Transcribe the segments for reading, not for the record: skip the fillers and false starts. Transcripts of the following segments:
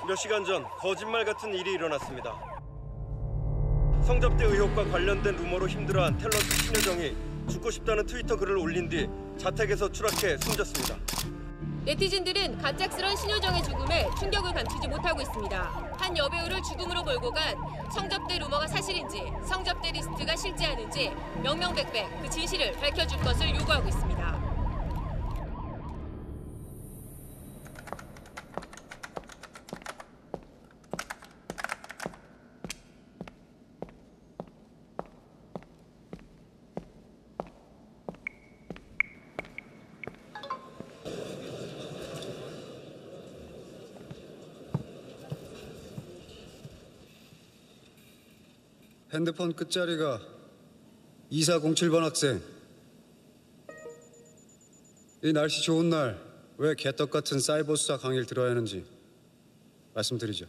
몇 시간 전 거짓말 같은 일이 일어났습니다. 성접대 의혹과 관련된 루머로 힘들어한 탤런트 신효정이 죽고 싶다는 트위터 글을 올린 뒤 자택에서 추락해 숨졌습니다. 네티즌들은 갑작스런 신효정의 죽음에 충격을 감추지 못하고 있습니다. 한 여배우를 죽음으로 몰고 간 성접대 루머가 사실인지 성접대 리스트가 실제하는지 명명백백 그 진실을 밝혀줄 것을 요구하고 있습니다. 핸드폰 끝자리가 2407번 학생. 이 날씨 좋은 날 왜 개떡 같은 사이버 수사 강의를 들어야 하는지 말씀드리죠.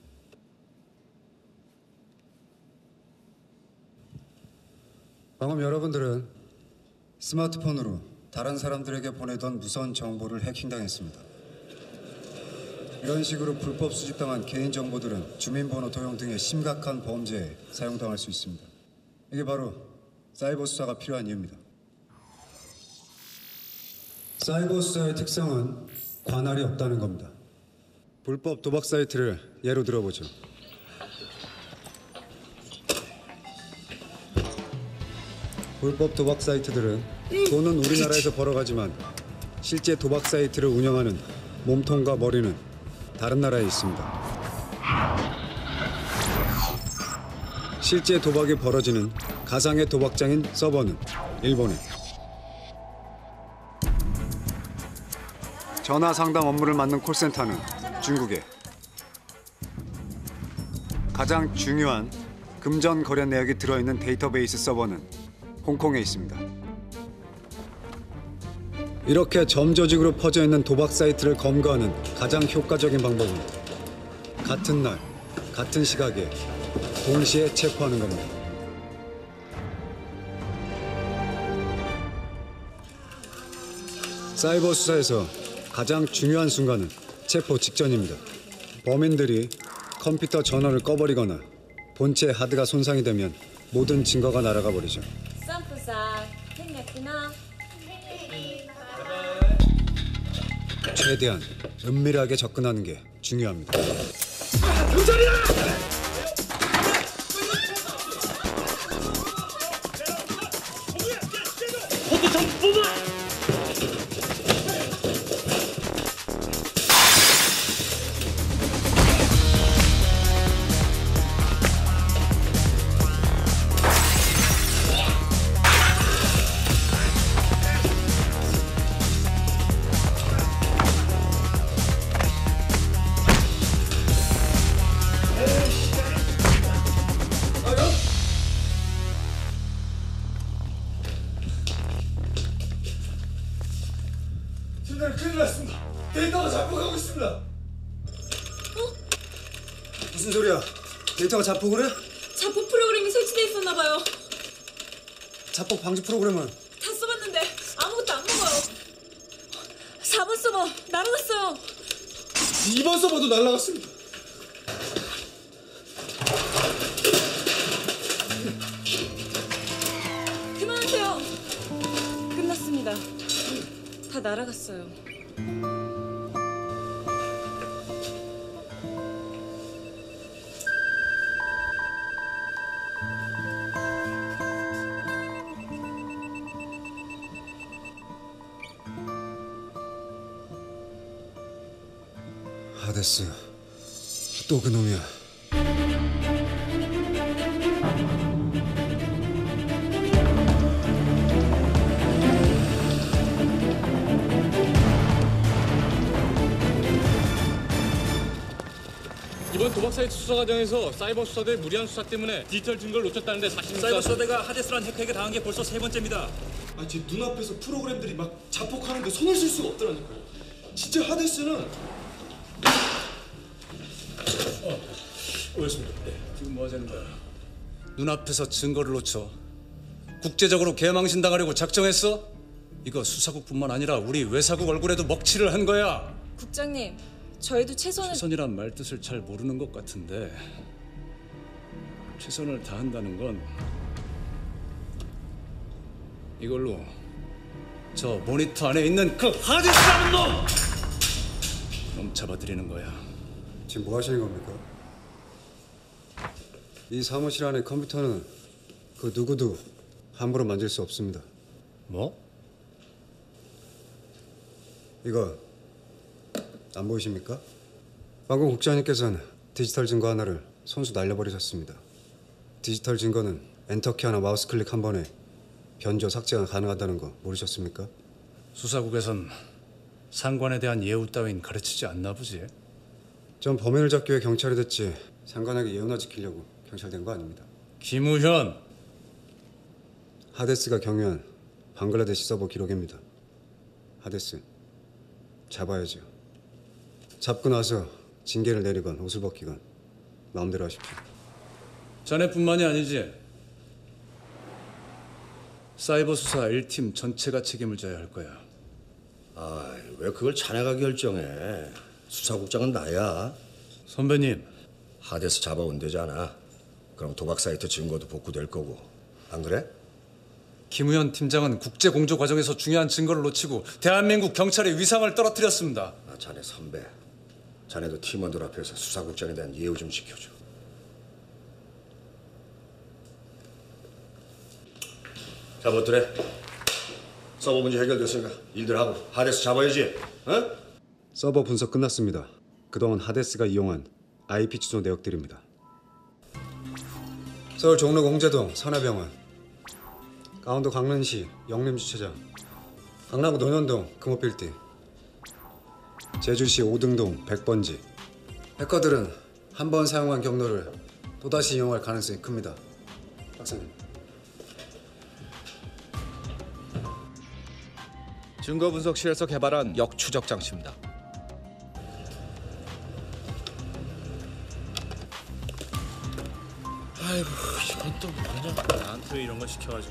방금 여러분들은 스마트폰으로 다른 사람들에게 보내던 무선 정보를 해킹당했습니다. 이런 식으로 불법 수집당한 개인정보들은 주민번호 도용 등의 심각한 범죄에 사용당할 수 있습니다. 이게 바로 사이버 수사가 필요한 이유입니다. 사이버 수사의 특성은 관할이 없다는 겁니다. 불법 도박 사이트를 예로 들어보죠. 불법 도박 사이트들은 돈은 우리나라에서 벌어가지만 실제 도박 사이트를 운영하는 몸통과 머리는 다른 나라에 있습니다. 실제 도박이 벌어지는 가상의 도박장인 서버는 일본에, 전화 상담 업무를 맡는 콜센터는 중국에, 가장 중요한 금전 거래 내역이 들어있는 데이터베이스 서버는 홍콩에 있습니다. 이렇게 점조직으로 퍼져 있는 도박 사이트를 검거하는 가장 효과적인 방법은 같은 날, 같은 시각에 동시에 체포하는 겁니다. 사이버 수사에서 가장 중요한 순간은 체포 직전입니다. 범인들이 컴퓨터 전원을 꺼버리거나 본체 하드가 손상이 되면 모든 증거가 날아가 버리죠. 최대한 은밀하게 접근하는 게 중요합니다. 경찰이야! 큰일 났습니다. 데이터가 자폭하고 있습니다. 무슨 소리야? 데이터가 자폭을 해? 자폭 프로그램이 설치돼 있었나 봐요. 자폭 방지 프로그램은? 다 써봤는데 아무것도 안 먹어요. 4번 서버 날아갔어요. 2번 서버도 날아갔습니다. 그만하세요. 끝났습니다. 다 날아갔어요. 하데스, 또 그놈이야. 이번 도박 사이트 수사 과정에서 사이버 수사대 무리한 수사 때문에 디지털 증거를 놓쳤다는데 사실입니까? 사이버 수사대가 하데스란 해커에게 당한 게 벌써 3번째입니다. 제 눈앞에서 프로그램들이 막 자폭하는데 손을 쓸 수가 없더라니까요. 진짜 하데스는 오였습니다. 네, 지금 뭐 하자는 거야? 눈앞에서 증거를 놓쳐 국제적으로 개망신당하려고 작정했어? 이거 수사국뿐만 아니라 우리 외사국 얼굴에도 먹칠을 한 거야. 국장님, 저희도 최선을... 최선이란 말 뜻을 잘 모르는 것 같은데 최선을 다한다는 건 이걸로 저 모니터 안에 있는 그 하디스라는 놈 잡아들이는 거야. 지금 뭐 하시는 겁니까? 이 사무실 안에 컴퓨터는 그 누구도 함부로 만질 수 없습니다. 뭐? 이거 안 보이십니까? 방금 국장님께서는 디지털 증거 하나를 손수 날려버리셨습니다. 디지털 증거는 엔터키 하나 마우스 클릭 한 번에 변조 삭제가 가능하다는 거 모르셨습니까? 수사국에선 상관에 대한 예우 따윈 가르치지 않나 보지. 전 범인을 잡기 위해 경찰이 됐지 상관에게 예우나 지키려고 경찰 된 거 아닙니다. 김우현. 하데스가 경유한 방글라데시 서버 기록입니다. 하데스 잡아야죠. 잡고 나서 징계를 내리건 옷을 벗기건 마음대로 하십시오. 자네뿐만이 아니지. 사이버 수사 1팀 전체가 책임을 져야 할 거야. 아, 왜 그걸 자네가 결정해? 수사국장은 나야. 선배님. 하데스 잡아온대잖아. 그럼 도박 사이트 증거도 복구될 거고. 안 그래? 김우현 팀장은 국제 공조 과정에서 중요한 증거를 놓치고 대한민국 경찰의 위상을 떨어뜨렸습니다. 아, 자네 선배. 자네도 팀원들 앞에서 수사국장에 대한 예우 좀 지켜줘. 자, 뭐더래? 서버 문제 해결됐으니까 일들 하고 하데스 잡아야지. 어? 서버 분석 끝났습니다. 그동안 하데스가 이용한 IP 주소 내역들입니다. 서울 종로 공제동 선화병원, 강원도 강릉시 영림주차장, 강남구 논현동 금호빌딩, 제주시 오등동 100번지. 해커들은 한 번 사용한 경로를 또다시 이용할 가능성이 큽니다. 박사님. 증거분석실에서 개발한 역추적 장치입니다. 아이고, 이건 또 뭐냐? 나한테 왜 이런 거 시켜가지고.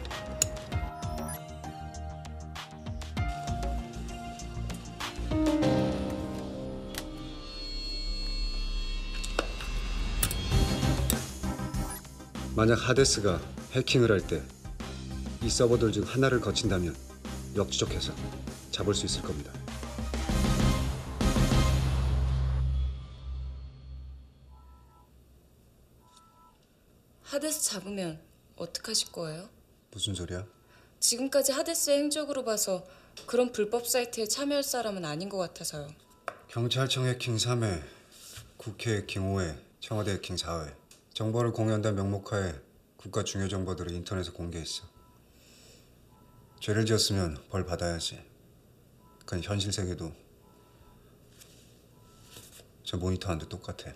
만약 하데스가 해킹을 할 때 이 서버들 중 하나를 거친다면 역추적해서 잡을 수 있을 겁니다. 하데스 잡으면 어떡하실 거예요? 무슨 소리야? 지금까지 하데스의 행적으로 봐서 그런 불법 사이트에 참여할 사람은 아닌 것 같아서요. 경찰청 해킹 3회, 국회 해킹 5회, 청와대 해킹 4회. 정보를 공유한다는 명목하에 국가 중요 정보들을 인터넷에 공개했어. 죄를 지었으면 벌 받아야지. 그건 현실 세계도 저 모니터한테 똑같아.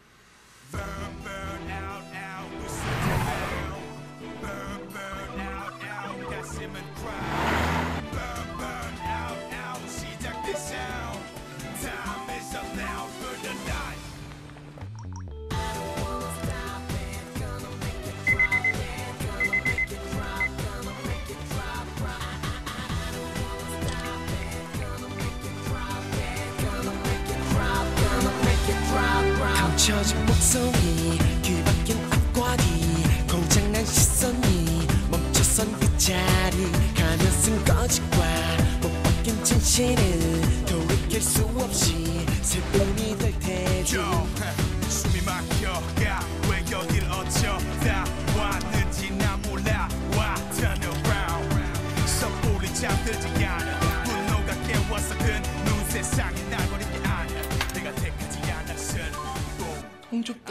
감춰진 목소리 뒤바뀐 앞과뒤 고장난 시선이 멈춰선 그 자리 가면 쓴 거짓과 못 바뀐 진실은 돌이킬 수 없이 슬픔이 될 테지. 숨이 막혀가 왜 여길 어쩌다 왔는지 난 몰라. Why turn around 섣불리 잠들지 않아. 분노가 깨워서 든눈 세상이 날 버리지 않아. 내가 택하지 않았을 홍조대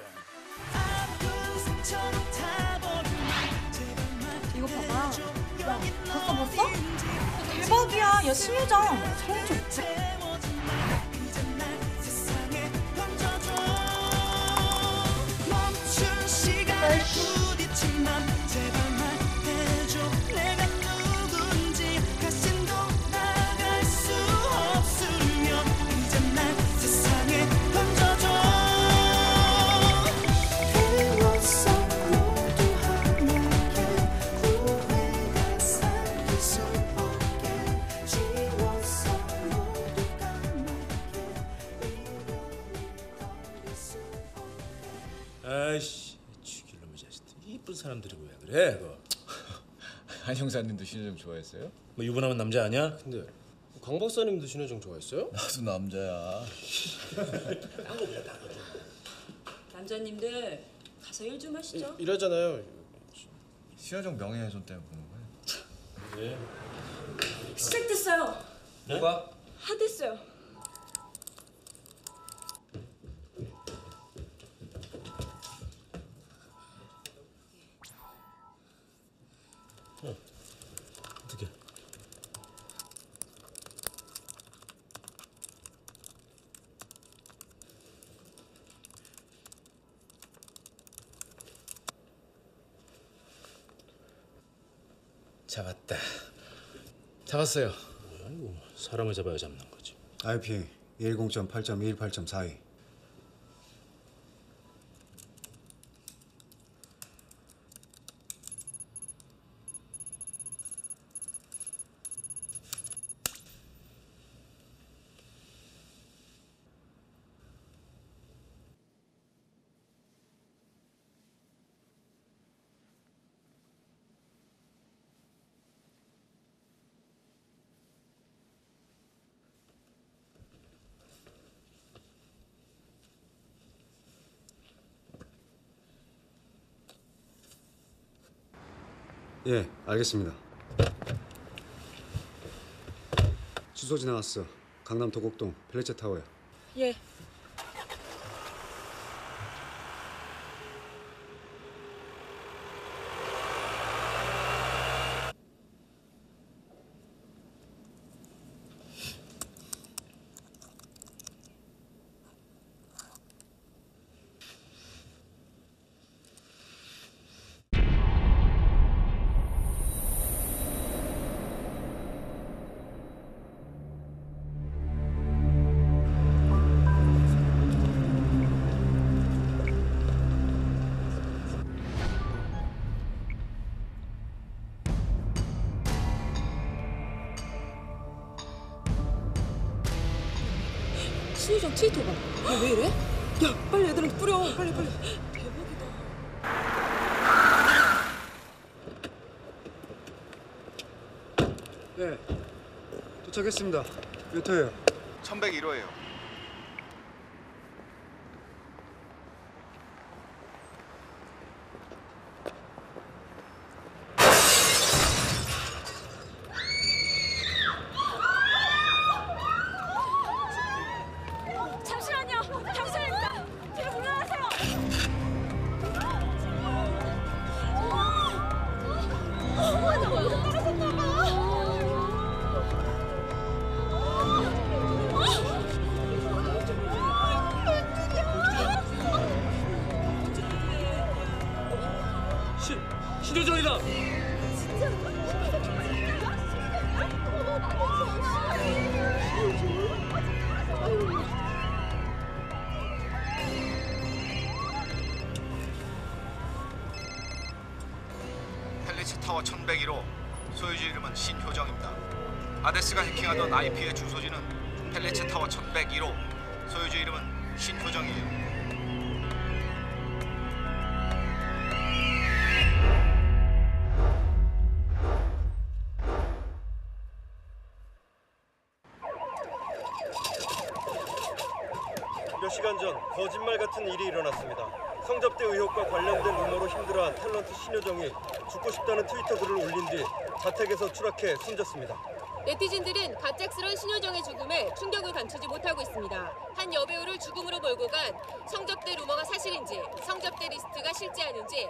이거 봐봐. 야, 봤어? 대박이야. 야, 신유장. 소름 좀. 멈춘 시간에 부딪히면 제발 말해줘. 내가 누군지 다신 돌아갈 수 없으면 이제 날 세상에 던져줘. 비로소 모두 하나의 후회가 삼킬 수 없게 지워서 모두가 아이씨, 죽일 놈의 자식들. 이쁜 사람들이 왜 그래? 그거. 한 형사님도 신효정 좋아했어요? 뭐 유부남은 남자 아니야? 근데 강 박사님도 신효정 좋아했어요? 나도 남자야. 남자님들 가서 일 좀 하시죠. 이러잖아요. 신효정 명예훼손 때문에 보는 거야. 네. 시작됐어요. 뭐가? 하데스요. 어떻게? 잡았다. 잡았어요. 아이고, 사람을 잡아야 잡는 거지. IP 10.8.18.42. 예, 알겠습니다. 주소지 나왔어. 강남 도곡동 펠리체 타워야. 예. 신효정 트위터가 왜 이래? 야 빨리 애들한테 뿌려 빨리 대박이다. 네, 도착했습니다. 몇 호예요? 1101호예요. 잠시만요. 경찰입니다. 뒤로 물러나세요. 나 여기서 떨어졌나 봐. 신효정이다. 펠리체 타워 1101호. 소유주 이름은 신효정입니다. 아데스가 해킹하던 IP의 주소지는 펠리체 타워 1101호. 소유주 이름은 신효정이에요. 몇 시간 전 거짓말 같은 일이 일어났습니다. 성접대 의혹과 관련된 루머로 힘들어한 탤런트 신효정이 죽고 싶다는 트위터 글을 올린 뒤 자택에서 추락해 숨졌습니다. 네티즌들은 갑작스런 신효정의 죽음에 충격을 감추지 못하고 있습니다. 한 여배우를 죽음으로 몰고 간 성접대 루머가 사실인지, 성접대 리스트가 실제하는지.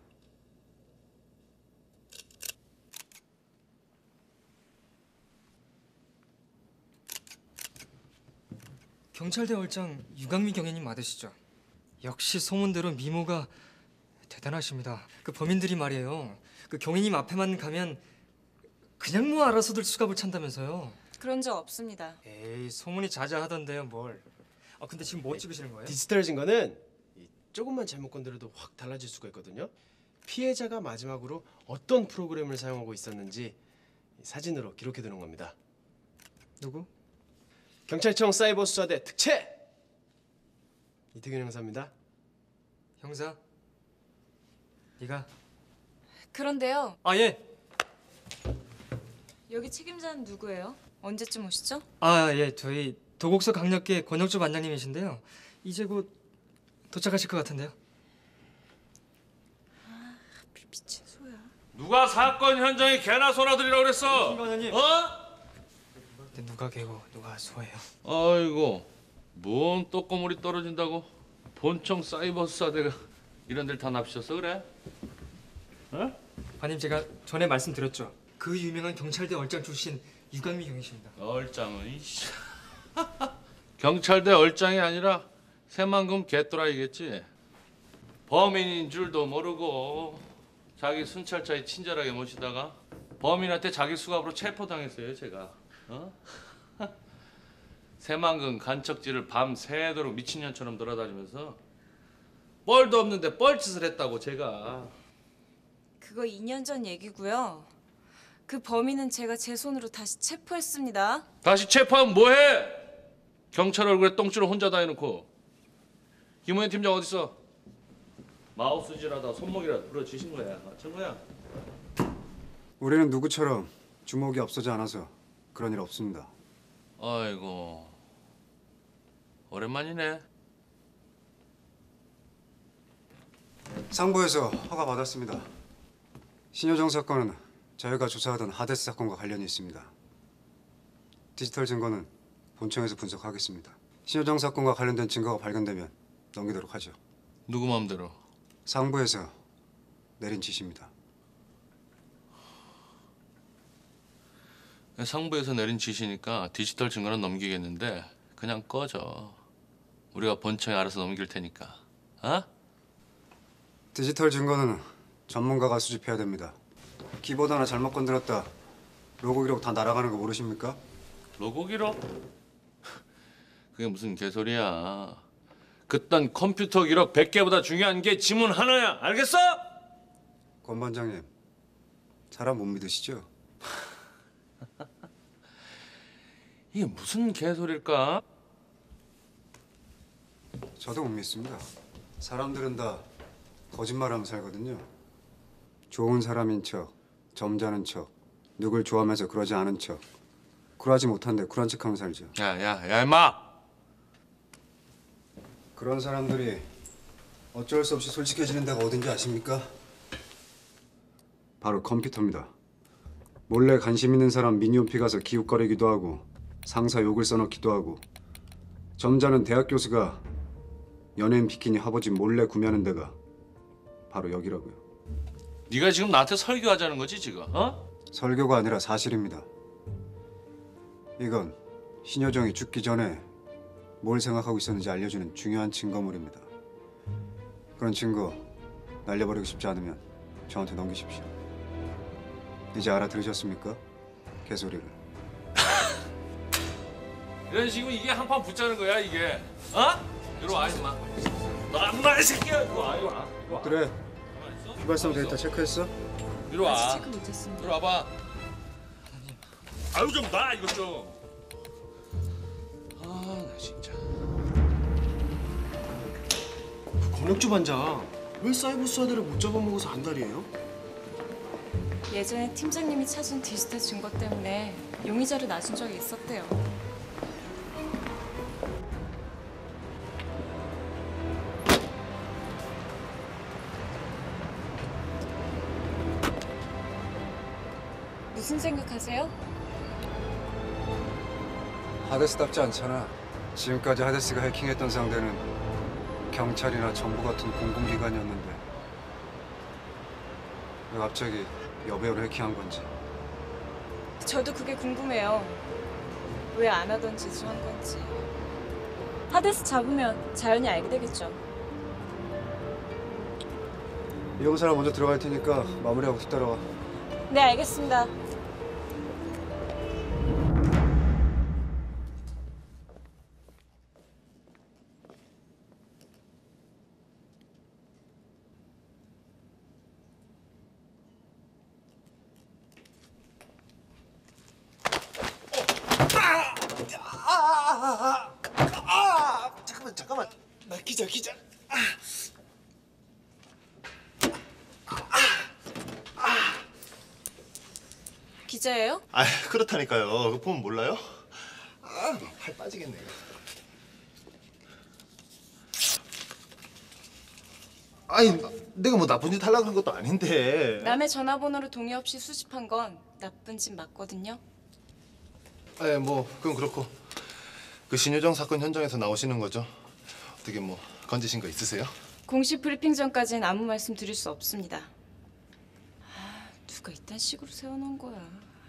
경찰대 월장 유강미 경위님 맞으시죠? 역시 소문대로 미모가 대단하십니다. 그 범인들이 말이에요. 그 경위님 앞에만 가면 그냥 뭐 알아서들 수갑을 찬다면서요. 그런 적 없습니다. 에이 소문이 자자하던데요 뭘. 아 근데 지금 뭐 찍으시는 거예요? 디지털 증거는 조금만 잘못 건드려도 확 달라질 수가 있거든요. 피해자가 마지막으로 어떤 프로그램을 사용하고 있었는지 사진으로 기록해 두는 겁니다. 누구? 경찰청 사이버 수사대 특채 이태균 형사입니다. 형사, 네가. 그런데요. 아 예. 여기 책임자는 누구예요? 언제쯤 오시죠? 아 예, 저희 도곡서 강력계 권혁주 반장님이신데요. 이제 곧 도착하실 것 같은데요. 미친 소야. 누가 사건 현장에 개나 소나 들이라고 그랬어? 반장님. 어? 근데 누가 개고 누가 소예요? 아이고, 뭔 떡고물이 떨어진다고 본청 사이버 수사대가 이런 데를 다 납치했어 그래? 어? 반님, 제가 전에 말씀드렸죠. 그 유명한 경찰대 얼짱 출신 유강미 경이십니다. 얼짱은 이씨. 경찰대 얼짱이 아니라 새만금 개또라이겠지. 범인인 줄도 모르고 자기 순찰차에 친절하게 모시다가 범인한테 자기 수갑으로 체포당했어요 제가. 어? 새만금 간척지를 밤새도록 미친년처럼 돌아다니면서 뻘도 없는데 뻘짓을 했다고 제가. 그거 2년 전 얘기고요. 그 범인은 제가 제 손으로 다시 체포했습니다. 다시 체포하면 뭐해? 경찰 얼굴에 똥줄을 혼자 다 해놓고. 김호연 팀장 어딨어? 마우스질하다 손목이라도 부러지신 거야. 어쩐 거야? 우리는 누구처럼 주목이 앞서지 않아서 그런 일 없습니다. 아이고, 오랜만이네. 상부에서 허가 받았습니다. 신효정 사건은 저희가 조사하던 하데스 사건과 관련이 있습니다. 디지털 증거는 본청에서 분석하겠습니다. 신효정 사건과 관련된 증거가 발견되면 넘기도록 하죠. 누구 마음대로? 상부에서 내린 지시입니다. 상부에서 내린 지시니까 디지털 증거는 넘기겠는데 그냥 꺼져. 우리가 본청에 알아서 넘길 테니까. 어? 디지털 증거는 전문가가 수집해야 됩니다. 키보드 하나 잘못 건드렸다 로고 기록 다 날아가는 거 모르십니까? 로고 기록? 그게 무슨 개소리야. 그딴 컴퓨터 기록 100개보다 중요한 게 지문 하나야. 알겠어? 권 반장님, 사람 못 믿으시죠? 이게 무슨 개소리일까? 저도 못 믿습니다. 사람들은 다 거짓말하며 살거든요. 좋은 사람인 척, 점잖은 척, 누굴 좋아하면서 그러지 않은 척, 쿨하지 못한데 쿨한 척하며 살죠. 야 임마! 그런 사람들이 어쩔 수 없이 솔직해지는 데가 어딘지 아십니까? 바로 컴퓨터입니다. 몰래 관심 있는 사람 미니홈피 가서 기웃거리기도 하고 상사 욕을 써넣기도 하고 점잖은 대학 교수가 연예인 비키니 화보지 몰래 구매하는 데가 바로 여기라고요. 네가 지금 나한테 설교하자는 거지 지금? 어? 설교가 아니라 사실입니다. 이건 신효정이 죽기 전에 뭘 생각하고 있었는지 알려주는 중요한 증거물입니다. 그런 증거 날려버리고 싶지 않으면 저한테 넘기십시오. 이제 알아들으셨습니까? 개소리를. 이런 식이면 이게 한판 붙자는 거야 이게. 어? 이리 와 임마. 너 안마 이 새끼야. 이리 와 이리 와. 이리 와. 그래. 휘발성 데이터 체크했어? 이리 와. 아직 체크 못했습니다. 이리 와봐. 아유 좀 봐 이것 좀. 아 나 진짜. 권혁주 반장, 왜 사이버 수사대를 못 잡아먹어서 안달이에요? 예전에 팀장님이 찾은 디지털 증거 때문에 용의자를 놔준 적이 있었대요. 무슨 생각하세요? 하데스답지 않잖아. 지금까지 하데스가 해킹했던 상대는 경찰이나 정부 같은 공공기관이었는데 왜 갑자기 여배우를 해킹한 건지. 저도 그게 궁금해요. 왜 안 하던 짓을 한 건지. 하데스 잡으면 자연히 알게 되겠죠. 이용사라 먼저 들어갈 테니까 마무리하고 뒤따라와. 네, 알겠습니다. 잠깐만. 나 기자. 기자예요? 아 그렇다니까요. 그 보면 몰라요? 팔 빠지겠네. 아니 내가 뭐 나쁜 짓 하려고 한 것도 아닌데. 남의 전화번호로 동의 없이 수집한 건 나쁜 짓 맞거든요. 네, 뭐 그건 그렇고 그 신효정 사건 현장에서 나오시는 거죠? 어떻게 뭐 건지신 거 있으세요? 공식 브리핑 전까지는 아무 말씀 드릴 수 없습니다. 누가 이딴 식으로 세워놓은 거야.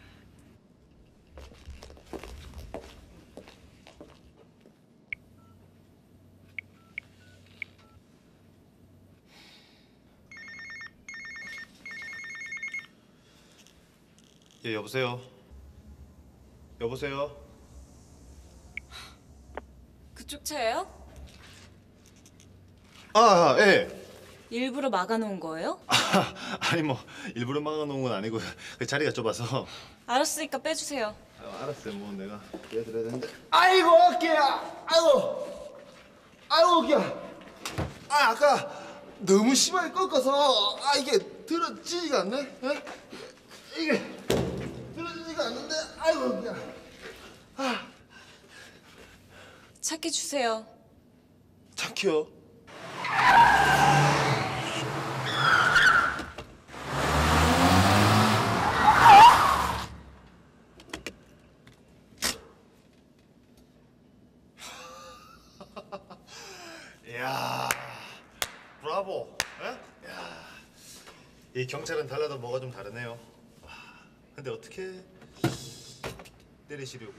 예, 여보세요? 여보세요? 그쪽 차예요? 예. 일부러 막아놓은 거예요? 아니 뭐 일부러 막아놓은 건 아니고 그 자리가 좁아서. 알았으니까 빼주세요. 알았어요. 뭐 내가 빼드려야 되는데. 아이고 어깨야. 아이고 어깨야. 아까 너무 심하게 꺾어서 이게 들어지지가 않네. 에? 이게 들어지지가 않는데. 아이고 어깨야. 차키 주세요. 차키요? 이야, 브라보. 에? 야, 이 경찰은 달라도 뭐가 좀 다르네요. 와, 근데 어떻게 때리시려고?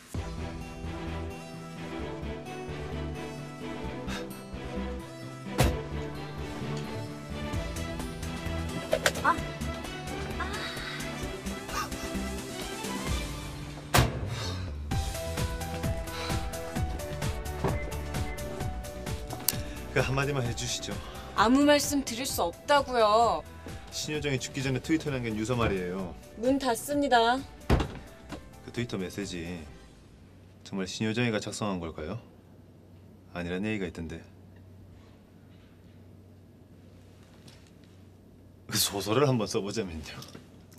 그 한마디만 해주시죠. 아무 말씀 드릴 수 없다고요. 신효정이 죽기 전에 트위터에 남긴 유서 말이에요. 문 닫습니다. 그 트위터 메시지 정말 신효정이가 작성한 걸까요? 아니란 얘기가 있던데. 그 소설을 한번 써보자면요.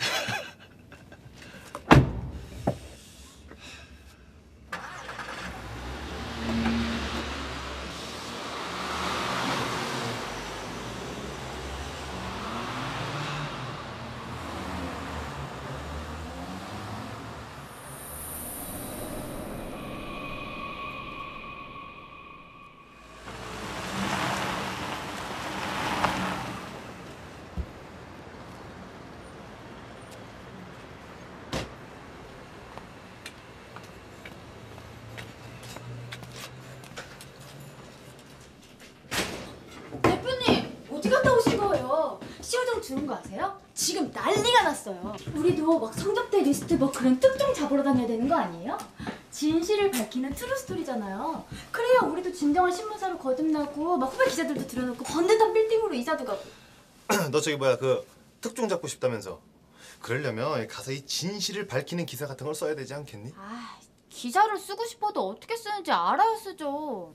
어디 갔다 오신 거예요? 시효정 주는 거 아세요? 지금 난리가 났어요. 우리도 막 성접대 리스트 뭐 그런 특종 잡으러 다녀야 되는 거 아니에요? 진실을 밝히는 트루스토리잖아요. 그래야 우리도 진정한 신문사로 거듭나고 막 후배 기자들도 들여놓고 번듯한 빌딩으로 이사도 가고. 너 저기 뭐야 그 특종 잡고 싶다면서. 그러려면 가서 이 진실을 밝히는 기사 같은 걸 써야 되지 않겠니? 아, 기사를 쓰고 싶어도 어떻게 쓰는지 알아야 쓰죠.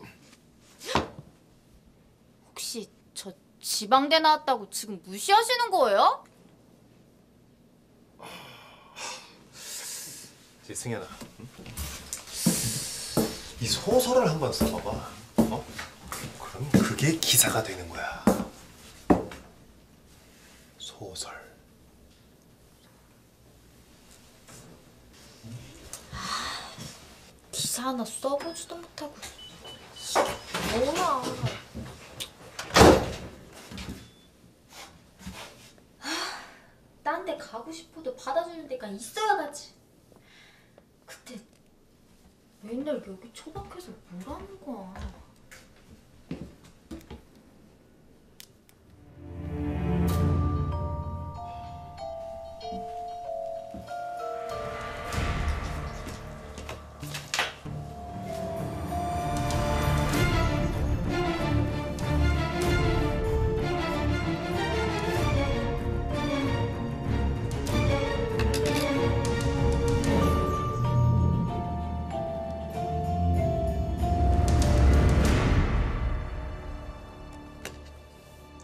혹시 저 지방대 나왔다고 지금 무시하시는 거예요? 승현아, 응? 이 소설을 한번 써봐봐. 그럼 그게 기사가 되는 거야. 소설. 기사 하나 써보지도 못하고. 뭐야. 딴 데 가고 싶어도 받아주는 데가 있어야 가지. 근데 맨날 여기 처박혀서 뭐라는 거야.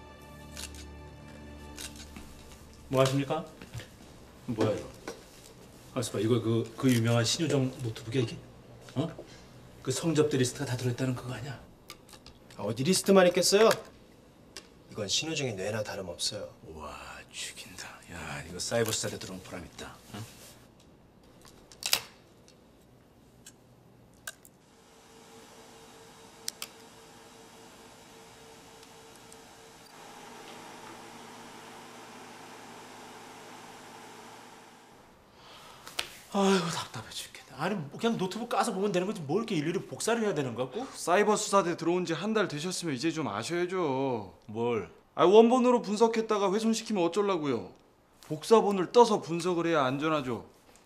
뭐 하십니까? 뭐야 이거? 알았어 봐. 이거 그 유명한 신효정 노트북이야 이게? 어? 그 성접대 리스트가 다 들어있다는 그거 아니야? 어디 리스트만 있겠어요? 이건 신효정의 뇌나 다름없어요. 와 죽인다. 야 이거 사이버 수사대 들어온 보람 있다. 응? 아이고 답답해 죽겠다. 아니 뭐 그냥 노트북 까서 보면 되는 거지 뭘 이렇게 일일이 복사를 해야 되는 거 같고? 사이버 수사대 들어온 지 한 달 되셨으면 이제 좀 아셔야죠. 뭘? 원본으로 분석했다가 훼손시키면 어쩌려고요. 복사본을 떠서 분석을 해야 안전하죠.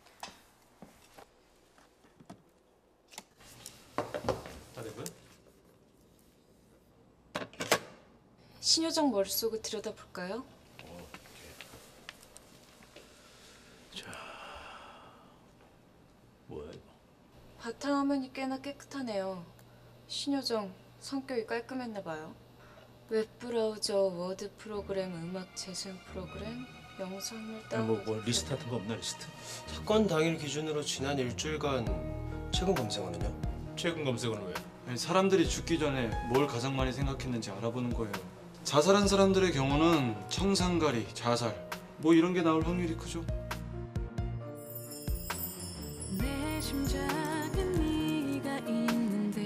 다 되고요? 신효정 머릿속을 들여다볼까요? 뭐야 이거? 바탕화면이 꽤나 깨끗하네요. 신효정 성격이 깔끔했나 봐요. 웹브라우저, 워드 프로그램, 음악 재생 프로그램, 영상을 다운. 뭐 리스트 같은 거 없나 리스트? 사건 당일 기준으로 지난 일주일간 최근 검색어는요? 최근 검색어는 왜? 아니, 사람들이 죽기 전에 뭘 가장 많이 생각했는지 알아보는 거예요. 자살한 사람들의 경우는 청산가리, 자살 뭐 이런 게 나올 확률이 크죠. 내 심장은 네가 있는데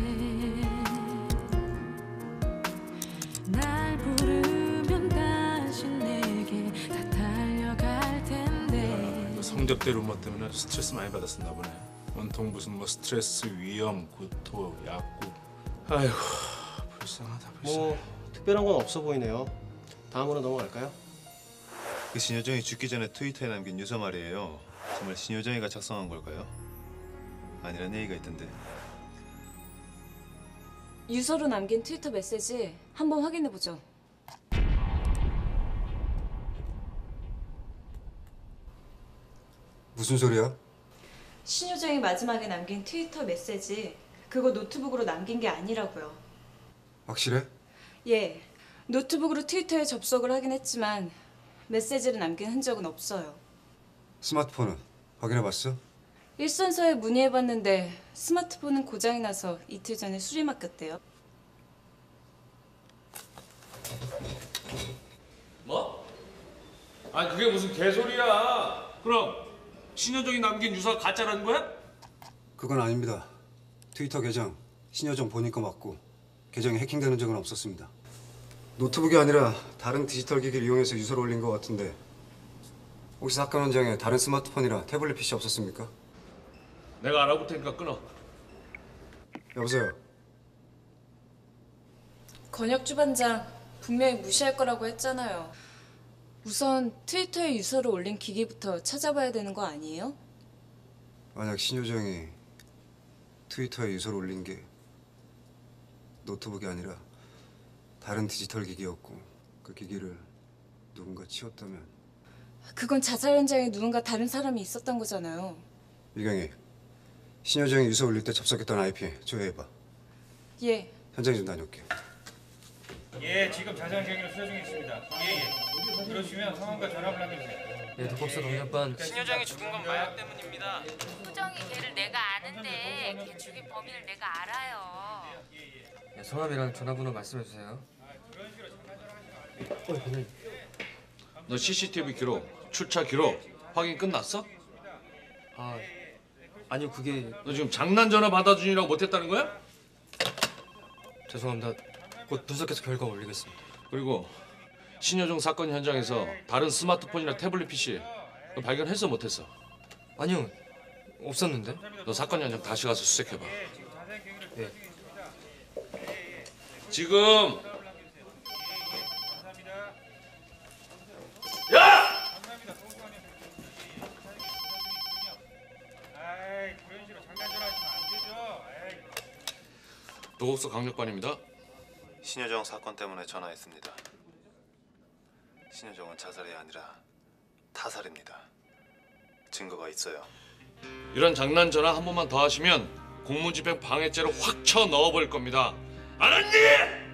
날 부르면 다시 내게 다 달려갈 텐데. 이거 성접대 루머 때문에 스트레스 많이 받았었나 보네. 온통 무슨 뭐 스트레스, 위험, 구토, 약국. 아이고 불쌍하다 불쌍해. 뭐 특별한 건 없어 보이네요. 다음으로 넘어갈까요? 그 신효정이 죽기 전에 트위터에 남긴 유서 말이에요. 정말 신효정이가 작성한 걸까요? 아니란 얘기가 있던데. 유서로 남긴 트위터 메시지 한번 확인해보죠. 무슨 소리야? 신효정이 마지막에 남긴 트위터 메시지 그거 노트북으로 남긴 게 아니라고요. 확실해? 예, 노트북으로 트위터에 접속을 하긴 했지만 메시지를 남긴 흔적은 없어요. 스마트폰은 확인해봤어? 일선서에 문의해봤는데 스마트폰은 고장이 나서 이틀 전에 수리 맡겼대요. 뭐? 아니 그게 무슨 개소리야. 그럼 신효정이 남긴 유서가 가짜라는 거야? 그건 아닙니다. 트위터 계정 신효정 본인 거 맞고 계정이 해킹되는 적은 없었습니다. 노트북이 아니라 다른 디지털 기기를 이용해서 유서를 올린 것 같은데 혹시 사건 현장에 다른 스마트폰이나 태블릿 PC 없었습니까? 내가 알아볼 테니까 끊어. 여보세요? 권혁주 반장 분명히 무시할 거라고 했잖아요. 우선 트위터에 유서를 올린 기기부터 찾아봐야 되는 거 아니에요? 만약 신효정이 트위터에 유서를 올린 게 노트북이 아니라 다른 디지털 기기였고 그 기기를 누군가 치웠다면 그건 자살 현장에 누군가 다른 사람이 있었던 거잖아요. 이경희, 신효정이 유서 올릴 때 접속했던 IP 조회해봐. 예. 현장 좀 다녀올게. 예, 지금 자세한 경위를 수사 중에 있습니다. 예. 그러시면 상황과 전화를 남겨주세요. 예, 독법사 동작반. 신효정이 죽은 건 마약 때문입니다. 효정이 걔를 내가 아는데 걔 죽인 범인을 내가 알아요. 예, 성함이랑 전화번호 말씀해 주세요. 너 CCTV 기록, 출차 기록 확인 끝났어? 아니요 그게. 너 지금 장난 전화 받아주느라고 못했다는 거야? 죄송합니다. 곧 분석해서 결과 올리겠습니다. 그리고 신효정 사건 현장에서 다른 스마트폰이나 태블릿 PC 너 발견했어 못했어? 아니요 없었는데. 너 사건 현장 다시 가서 수색해봐. 예. 지금 야! 도곡서 강력반입니다. 신효정 사건 때문에 전화했습니다. 신효정은 자살이 아니라 타살입니다. 증거가 있어요. 이런 장난 전화 한 번만 더 하시면 공무집행 방해죄로 확 쳐 넣어버릴 겁니다. 알았니?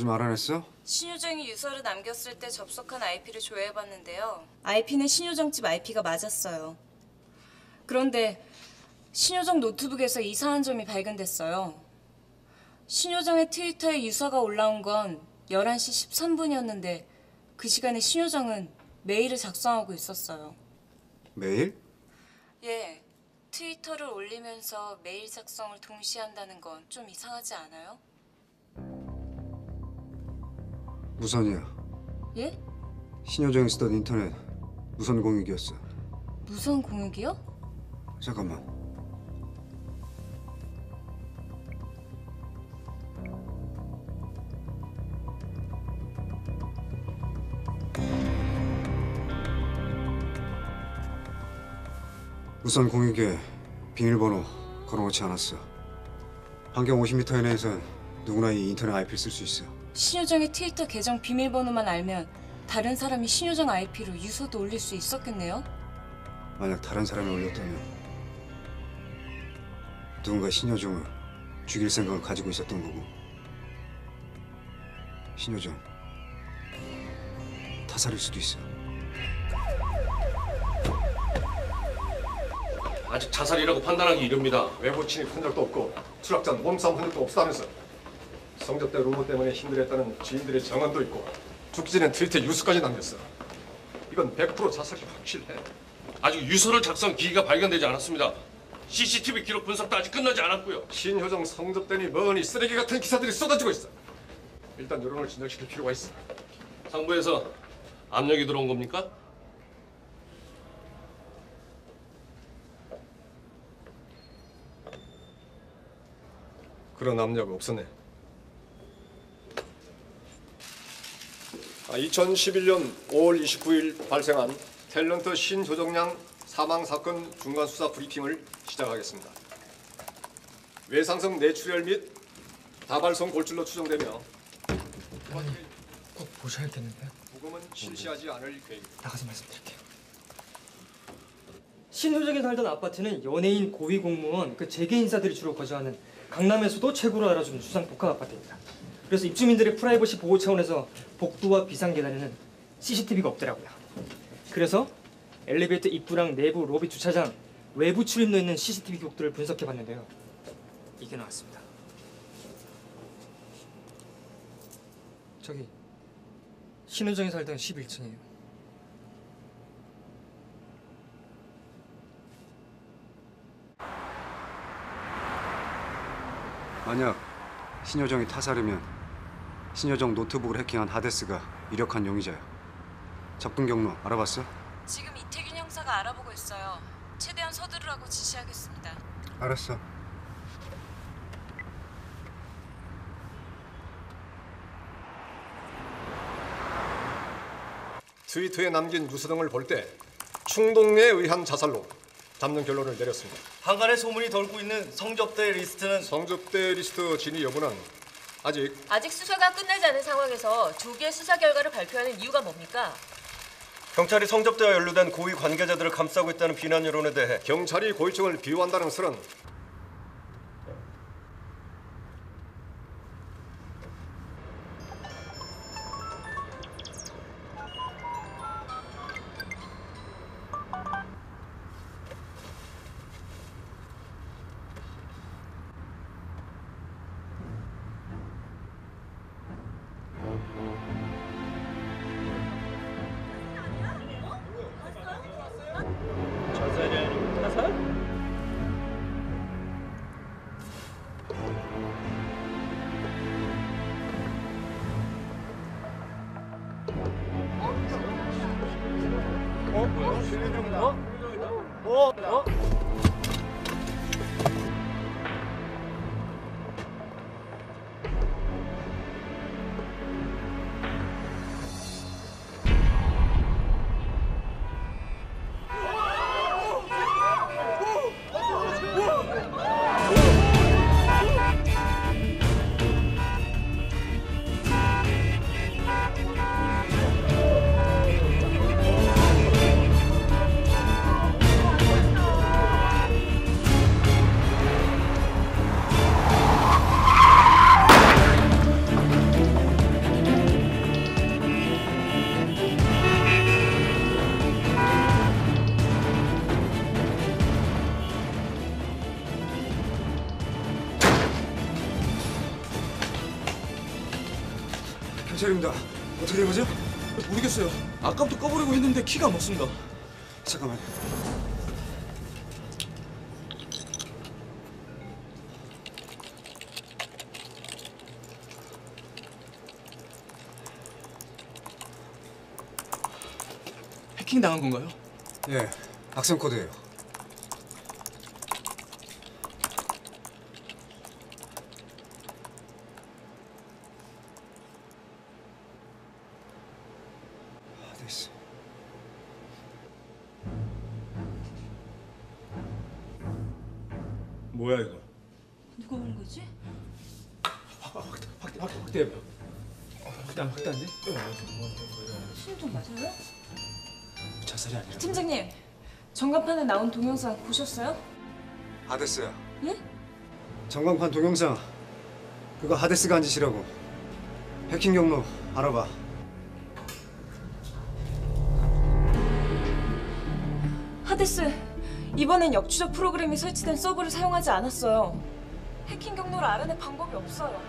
좀 알아냈어? 신효정이 유서를 남겼을 때 접속한 IP를 조회해봤는데요. IP는 신효정 집 IP가 맞았어요. 그런데 신효정 노트북에서 이상한 점이 발견됐어요. 신효정의 트위터에 유서가 올라온 건 11시 13분이었는데 그 시간에 신효정은 메일을 작성하고 있었어요. 메일? 예, 트위터를 올리면서 메일 작성을 동시에 한다는 건 좀 이상하지 않아요? 무선이야. 예? 신효정이 쓰던 인터넷 무선 공유기였어. 무선 공유기요? 잠깐만. 무선 공유기에 비밀번호 걸어놓지 않았어. 반경 50m 이내에선 누구나 이 인터넷 IP를 쓸 수 있어. 신효정의 트위터 계정 비밀번호만 알면 다른 사람이 신효정 IP로 유서도 올릴 수 있었겠네요? 만약 다른 사람이 올렸다면 누군가 신효정을 죽일 생각을 가지고 있었던 거고, 신효정 타살일 수도 있어. 아직 자살이라고 판단하기 이릅니다. 외부 침입 흔적도 없고 추락자 몸싸움 흔적도 없다면서. 성접대 루머 때문에 힘들었다는 지인들의 정언도 있고 죽기 전에 트위터에 유서까지 남겼어. 이건 100% 자살이 확실해. 아직 유서를 작성 기기가 발견되지 않았습니다. CCTV 기록 분석도 아직 끝나지 않았고요. 신효정 성접대니 뭐니 쓰레기 같은 기사들이 쏟아지고 있어. 일단 여론을 진정시킬 필요가 있어. 상부에서 압력이 들어온 겁니까? 그런 압력 없었네. 2011년 5월 29일 발생한 탤런트 신효정 양 사망 사건 중간 수사 브리핑을 시작하겠습니다. 외상성 뇌출혈 및 다발성 골절로 추정되며 꼭 보셔야겠는데요. 부검은 실시하지 않을 계획입니다. 나가서 말씀드릴게요. 신효정이 살던 아파트는 연예인, 고위 공무원, 그 재계 인사들이 주로 거주하는 강남에서도 최고로 알아주는 수상 복합 아파트입니다. 그래서 입주민들의 프라이버시 보호 차원에서 복도와 비상 계단에는 CCTV가 없더라고요. 그래서 엘리베이터 입구랑 내부 로비 주차장, 외부 출입로에 있는 CCTV 기록들을 분석해봤는데요. 이게 나왔습니다. 저기 신효정이 살던 11층이에요. 만약 신효정이 타살이면 신효정 노트북을 해킹한 하데스가 이력한 용의자야. 접근 경로 알아봤어? 지금 이태균 형사가 알아보고 있어요. 최대한 서두르라고 지시하겠습니다. 알았어. 트위터에 남긴 유서 등을 볼 때 충동에 의한 자살로 잡는 결론을 내렸습니다. 한간에 소문이 돌고 있는 성접대 리스트는 성접대 리스트 진위 여부는 아직 수사가 끝나지 않은 상황에서 조기에 수사 결과를 발표하는 이유가 뭡니까? 경찰이 성접대와 연루된 고위 관계자들을 감싸고 있다는 비난 여론에 대해 경찰이 고위층을 비호한다는 설은 경찰입니다. 어떻게 된 거죠? 모르겠어요. 아까부터 꺼버리고 했는데 키가 안 먹습니다. 잠깐만요. 해킹 당한 건가요? 예, 악성 코드예요. 하데스. 뭐야 이거? 누가 온 거지? 확대해봐. 확대한데? 신호정 맞아요? 자살이 아니라. 팀장님, 전광판에 나온 동영상 보셨어요? 하데스야. 예? 전광판 동영상 그거 하데스가 한 짓이라고. 해킹 경로 알아봐. 하데스, 이번엔 역추적 프로그램이 설치된 서버를 사용하지 않았어요. 해킹 경로를 알아낼 방법이 없어요.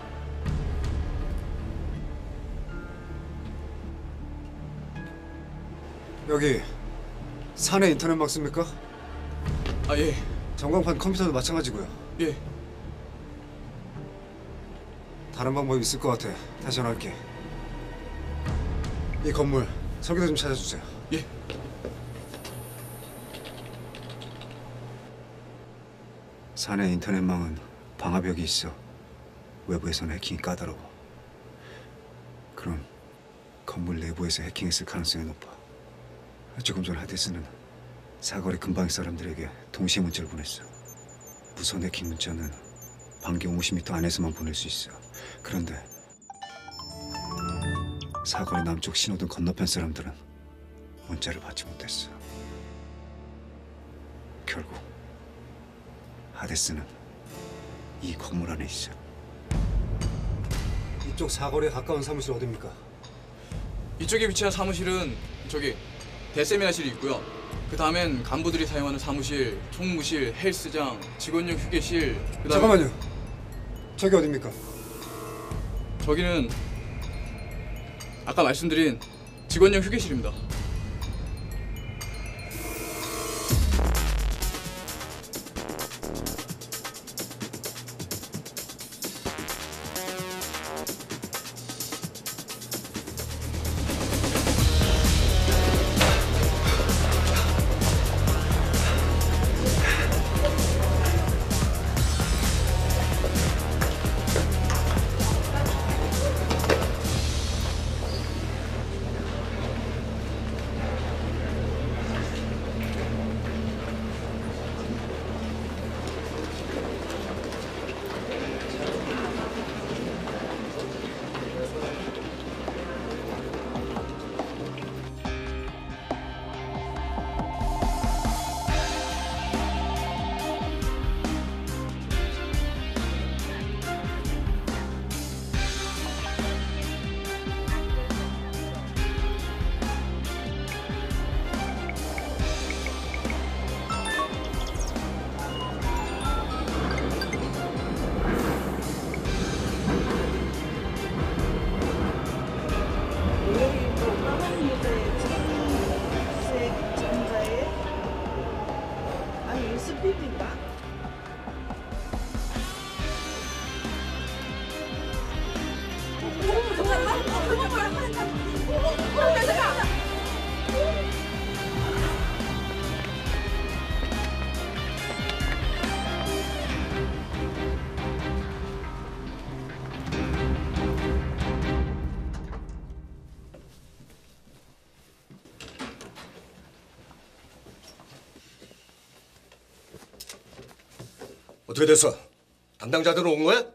여기 사내 인터넷망 씁니까? 아 예. 전광판 컴퓨터도 마찬가지고요. 예. 다른 방법이 있을 것 같아. 다시 전화할게. 이 건물 설계도 좀 찾아주세요. 예. 사내 인터넷망은 방화벽이 있어. 외부에서는 해킹이 까다로워. 그럼 건물 내부에서 해킹했을 가능성이 높아. 조금 전 하데스는 사거리 근방의 사람들에게 동시에 문자를 보냈어. 무선 해킹 문자는 반경 50m 안에서만 보낼 수 있어. 그런데 사거리 남쪽 신호등 건너편 사람들은 문자를 받지 못했어. 결국 하데스는 이 건물 안에 있어. 이쪽 사거리에 가까운 사무실 어디입니까? 이쪽에 위치한 사무실은 저기 대세미나실이 있고요. 그 다음엔 간부들이 사용하는 사무실, 총무실, 헬스장, 직원용 휴게실. 그다음에 잠깐만요. 저기 어디입니까? 저기는 아까 말씀드린 직원용 휴게실입니다. 어떻게 됐어? 담당자들은 온 거야?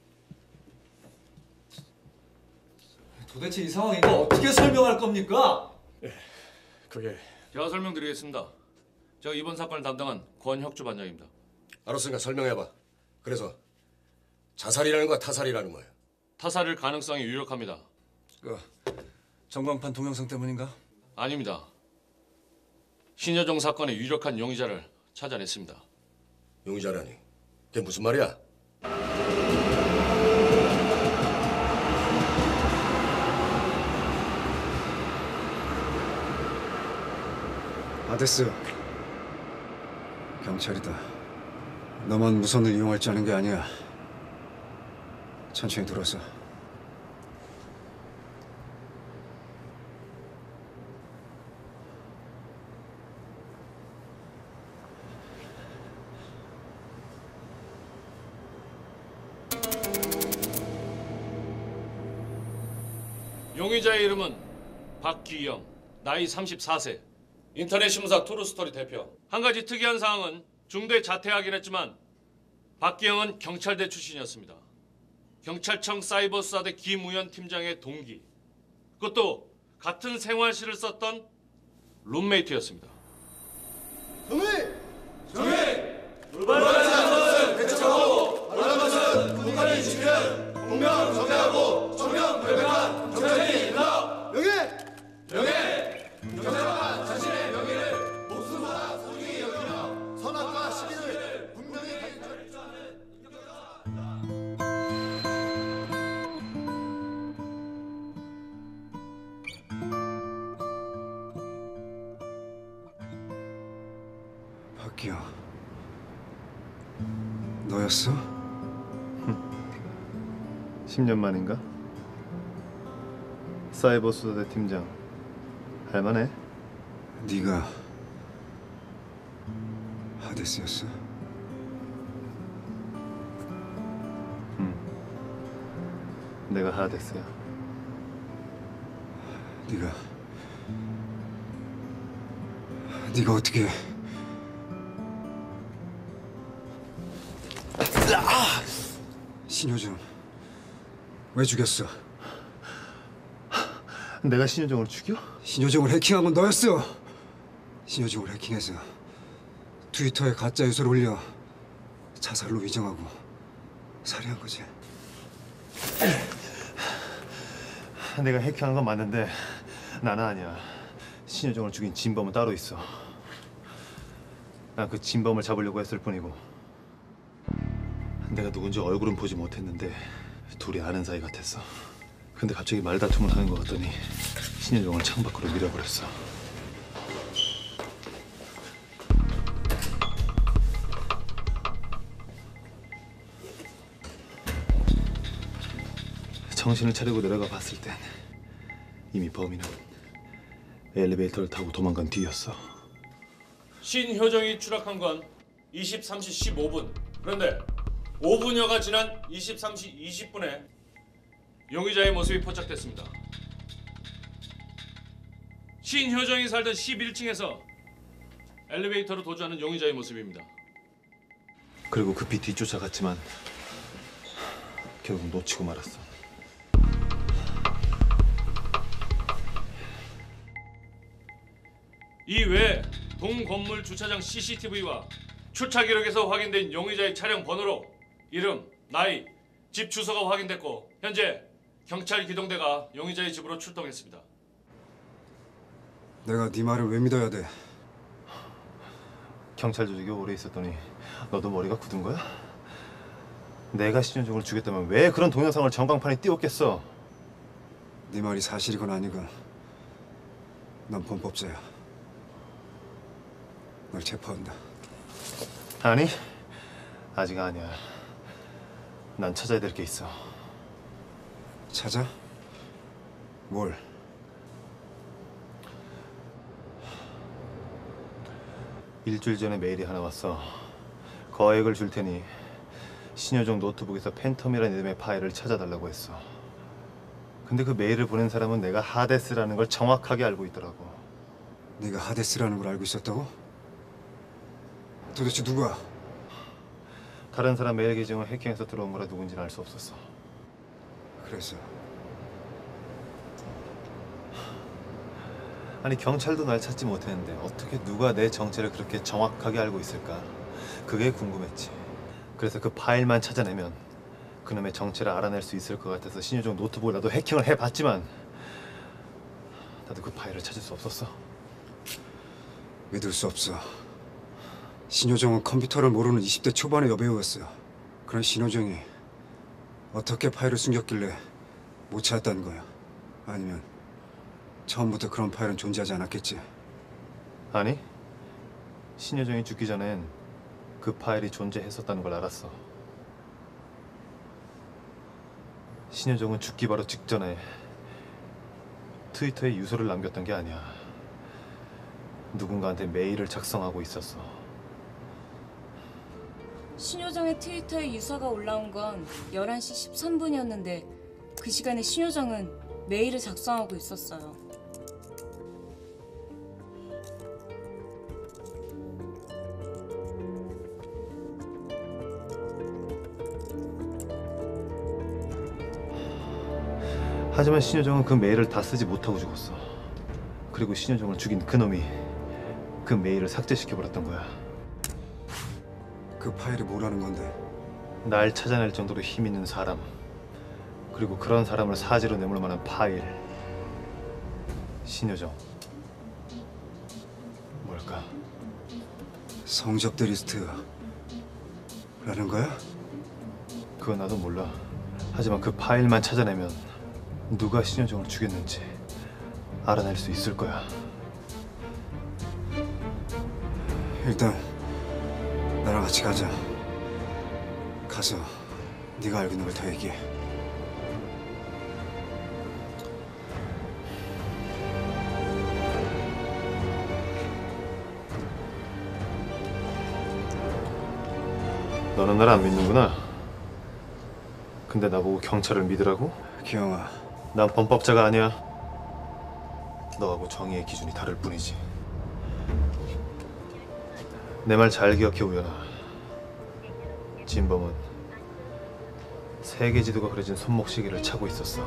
도대체 이 상황 이거 어떻게 설명할 겁니까? 그게 제가 설명드리겠습니다. 제가 이번 사건을 담당한 권혁주 반장입니다. 알았으니까 설명해봐. 그래서 자살이라는 거야, 타살이라는 거야? 타살일 가능성이 유력합니다. 그 전광판 동영상 때문인가? 아닙니다. 신여정 사건의 유력한 용의자를 찾아냈습니다. 용의자라니? 그게 무슨 말이야? 아데스, 경찰이다. 너만 무선을 이용할 줄 아는 게 아니야. 천천히 들어서. 용의자의 이름은 박기영, 나이 34세, 인터넷 신문사 트루스토리 대표. 한 가지 특이한 사항은 중도에 자퇴하긴 했지만 박기영은 경찰대 출신이었습니다. 경찰청 사이버 수사대 김우현 팀장의 동기. 그것도 같은 생활실을 썼던 룸메이트였습니다. 정의! 올바른 것은 대처하고 바른 것은 군인관리 지키는 공명 정대하고 청렴결백한 경찰이 있다. 명예! 경찰관 자신의 명예를 목숨보다 소중히 여기며 선악과 시민을 분명히 가진 줄 아는 박기영, 너였어? 10년 만인가? 사이버 수사대 팀장 할만해? 네가 하데스였어? 내가 하데스야. 네가 어떻게? 신효정 왜 죽였어? 내가 신효정을 죽여? 신효정을 해킹한 건 너였어. 신효정을 해킹해서 트위터에 가짜 유서를 올려 자살로 위장하고 살해한 거지. 내가 해킹한 건 맞는데 나는 아니야. 신효정을 죽인 진범은 따로 있어. 난 그 진범을 잡으려고 했을 뿐이고 내가 누군지 얼굴은 보지 못했는데 둘이 아는 사이 같았어. 근데 갑자기 말다툼을 하는 것 같더니 신효정을 창밖으로 밀어버렸어. 정신을 차리고 내려가 봤을 땐 이미 범인은 엘리베이터를 타고 도망간 뒤였어. 신효정이 추락한 건 23시 15분. 그런데 5분여가 지난 23시 20분에 용의자의 모습이 포착됐습니다. 신효정이 살던 11층에서 엘리베이터로 도주하는 용의자의 모습입니다. 그리고 급히 뒤쫓아갔지만 결국 놓치고 말았어. 이외에 동건물 주차장 CCTV와 출차 기록에서 확인된 용의자의 차량 번호로 이름, 나이, 집 주소가 확인됐고 현재 경찰 기동대가 용의자의 집으로 출동했습니다. 내가 네 말을 왜 믿어야 돼? 경찰 조직에 오래 있었더니 너도 머리가 굳은 거야? 내가 신효정을 죽였다면 왜 그런 동영상을 전광판에 띄웠겠어? 네 말이 사실이건 아니건 난 범법자야. 널 체포한다. 아니, 아직 아니야. 난 찾아야 될 게 있어. 찾아? 뭘? 일주일 전에 메일이 하나 왔어. 거액을 줄 테니 신효정 노트북에서 팬텀이라는 이름의 파일을 찾아달라고 했어. 근데 그 메일을 보낸 사람은 내가 하데스라는 걸 정확하게 알고 있더라고. 네가 하데스라는 걸 알고 있었다고? 도대체 누가? 다른 사람 메일 계정을 해킹해서 들어온 거라 누군지는 알 수 없었어. 그래서? 아니 경찰도 날 찾지 못했는데 어떻게 누가 내 정체를 그렇게 정확하게 알고 있을까? 그게 궁금했지. 그래서 그 파일만 찾아내면 그놈의 정체를 알아낼 수 있을 것 같아서 신효정 노트북을 나도 해킹을 해봤지만 나도 그 파일을 찾을 수 없었어. 믿을 수 없어. 신효정은 컴퓨터를 모르는 20대 초반의 여배우였어. 그런 신효정이 어떻게 파일을 숨겼길래 못 찾았다는 거야? 아니면 처음부터 그런 파일은 존재하지 않았겠지? 아니, 신효정이 죽기 전엔 그 파일이 존재했었다는 걸 알았어. 신효정은 죽기 바로 직전에 트위터에 유서를 남겼던 게 아니야. 누군가한테 메일을 작성하고 있었어. 신효정의 트위터에 유서가 올라온 건 11시 13분이었는데 그 시간에 신효정은 메일을 작성하고 있었어요. 하지만 신효정은 그 메일을 다 쓰지 못하고 죽었어. 그리고 신효정을 죽인 그놈이 그 메일을 삭제시켜버렸던 거야. 그 파일이 뭐라는 건데? 날 찾아낼 정도로 힘 있는 사람, 그리고 그런 사람을 사지로 내몰 만한 파일. 신효정. 뭘까? 성접대 리스트라는 거야? 그건 나도 몰라. 하지만 그 파일만 찾아내면 누가 신효정을 죽였는지 알아낼 수 있을 거야. 일단 나랑 같이 가자. 가서 네가 알고 있는 걸 다 얘기해. 너는 날 안 믿는구나. 근데 나보고 경찰을 믿으라고? 기영아, 난 범법자가 아니야. 너하고 정의의 기준이 다를 뿐이지. 내 말 잘 기억해, 우연아. 진범은 세계 지도가 그려진 손목시계를 차고 있었어.